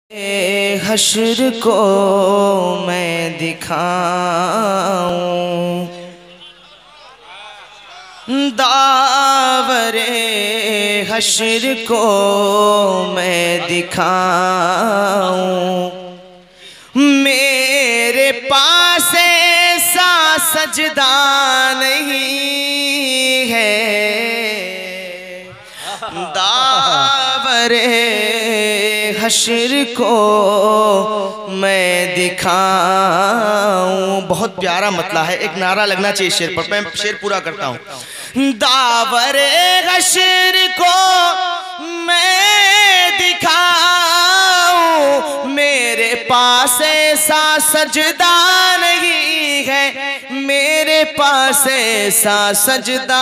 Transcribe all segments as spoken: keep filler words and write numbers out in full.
हश्र को मैं दिखाऊं, दावरे हश्र को मैं दिखाऊं। मेरे पास ऐसा सजदा नहीं है, दावरे हश्र को मैं दिखाऊं। बहुत प्यारा मतला है, एक नारा लगना चाहिए शेर पर। मैं शेर पूरा करता हूँ। दावरे हश्र को मैं दिखाऊं, मेरे पास ऐसा सजदा नहीं है, मेरे पास ऐसा सजदा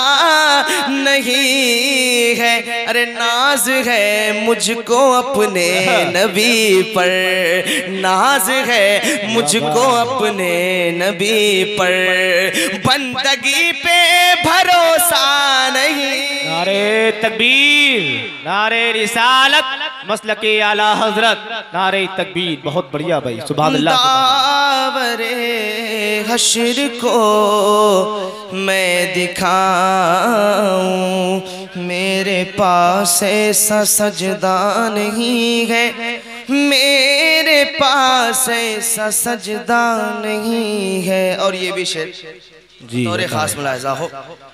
नहीं है। अरे नाज है मुझको अपने नबी पर, नाज है मुझको अपने नबी पर, बंदगी पे भरोसा नहीं। नारे तकबीर, नारे रिसालत, मसलके आला हजरत, नारे तकबीर। बहुत बढ़िया भाई, सुभान अल्लाह। दावरे हश्र को मैं दिखाऊं, मेरे पास ऐसा सजदा नहीं है, मेरे पास ऐसा सजदा नहीं है। और ये भी शेर तौरे खास मुलाहिजा हो।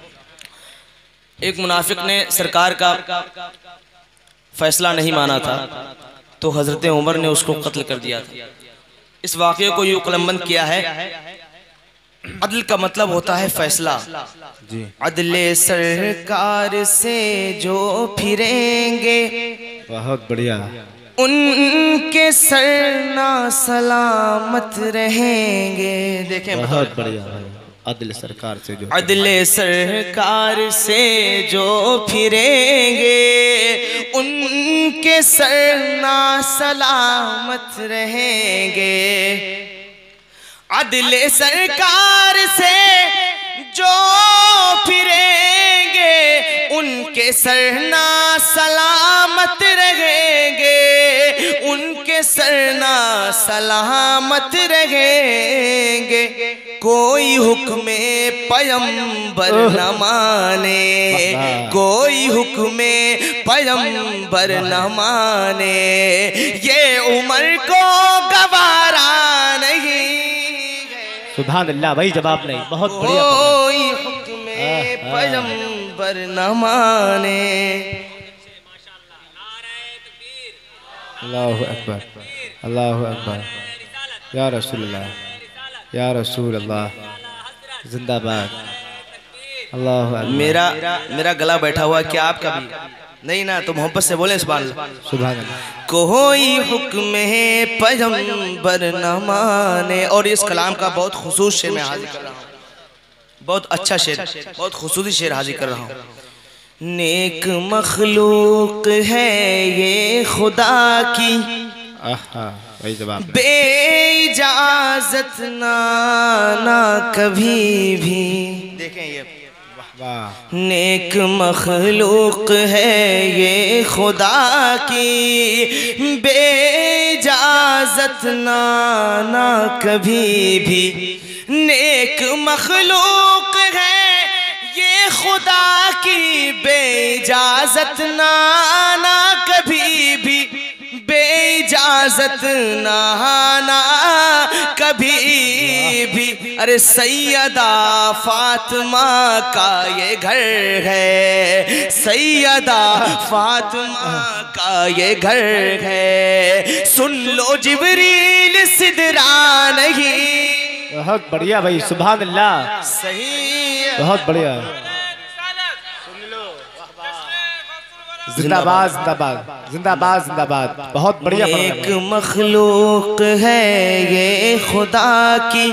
एक मुनाफिक ने सरकार का फैसला नहीं माना था तो हजरत उमर ने उसको कत्ल कर दिया था। इस वाक़े को यूं कलमबंद किया है, अदल का मतलब होता है फैसला। अदले सरकार से जो फिरेंगे, बहुत बढ़िया, उनके सर ना सलामत रहेंगे। देखें, बहुत बढ़िया। अदल सरकार से जो अदले सरकार से जो फिरेंगे, उनके सर ना सलामत रहेंगे। अदले सरकार से जो फिरेंगे, उनके सर ना सलामत रहेंगे, उनके सर ना सलामत रहेंगे। कोई हुक्म पैगंबर न माने, कोई हुक्म पैगंबर न माने, ये उमर को गवारा नहीं। सुभान अल्लाह भाई, जवाब नहीं। बहुत बढ़िया। कोई हुक्म पैगंबर न माने। अल्लाहु अकबर, अल्लाहु अकबर, या रसूलल्लाह, या रसूल अल्लाह, जिंदाबाद। अल्लाह मेरा मेरा गला बैठा हुआ, क्या आपका भी नहीं ना? तो मोहब्बत से बोले सुभान अल्लाह। सुभान अल्लाह। कोई हुक्म है पैगंबर न माने। और इस कलाम का बहुत खुसूस शेर मैं हाजिर कर रहा हूँ, बहुत अच्छा शेर, बहुत खुसूसी शेर हाजिर कर रहा हूँ। नेक मखलूक है ये खुदा की, बेइजाजत ना ना कभी भी। देखें ये नेक मखलूक है ये खुदा की, बेइजाजत ना ना कभी भी। नेक मखलूक है ये खुदा की, बेइजाजत ना ना कभी भी, बेइजाजत नहाना कभी भी। अरे सैयदा फातिमा का ये घर है, सैयदा फातिमा का ये घर है। सुन लो जिब्रील सिदरा नहीं। बहुत बढ़िया भाई, सुभान अल्लाह। सही, बहुत बढ़िया। जिंदाबाद, जिंदाबाद, जिंदाबाद, जिंदाबाद। बहुत बढ़िया। एक मखलूक है ये खुदा की,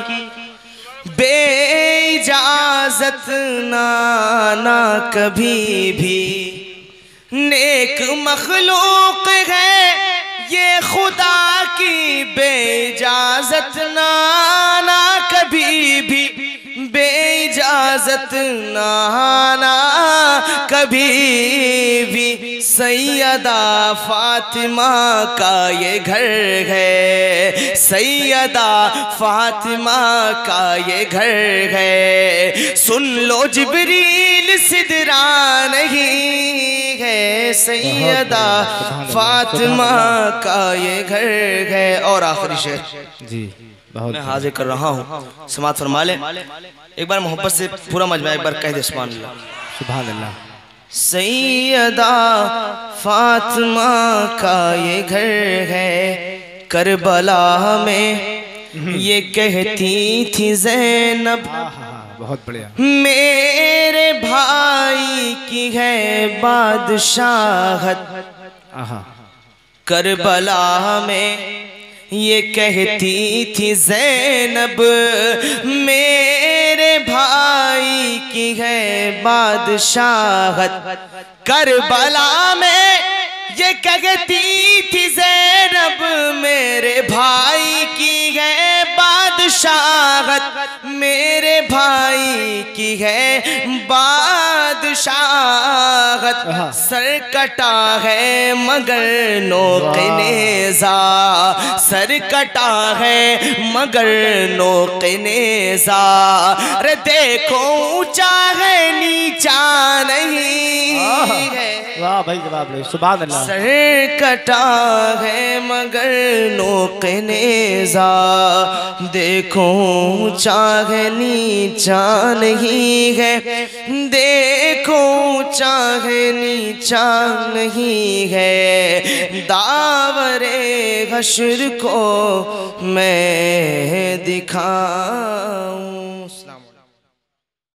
बेइजाजत ना ना कभी भी। नेक मखलूक है ये खुदा की, बेइजाजत ना ना कभी भी, बेइजाजत इजाजत ना आना कभी भी, सैयदा फातिमा का ये घर है, सैयदा फातिमा का ये घर है। सुन लो जिब्रील सिदरा नहीं है, सैयदा फातिमा का ये घर है। और आखिरी शेर जी बहुत मैं हाजिर कर रहा हूँ, समात फरमा ले। एक बार मोहब्बत से पूरा मजमा एक बार कह दे सुभान अल्लाह। सुभान अल्लाह। सैयदा फातिमा का ये घर है, करबला में ये कहती थी ज़ैनब, बहुत बढ़िया। मेरे भाई की है बादशाहत। करबला में ये कहती थी ज़ैनब, मेरे भाई की है बादशाहत। करबला में ये कहती थी ज़ैनब, मेरे भाई की है बादशाहत, मेरे भाई की है बादशाहत। सर कटा है मगर नोक़े नेज़ा, सर कटा है मगर नोक़े नेज़ा। अरे देखो ऊंचा है नीचा नहीं है। वाह भाई जवाब ले, सुभान अल्लाह। सर कटा है मगर नोक़े नेज़ा, देखो ऊंचा है नीचा नहीं है, देखो ऊंचा है नीचा नहीं है। दावरे हश्र को मैं दिखाऊं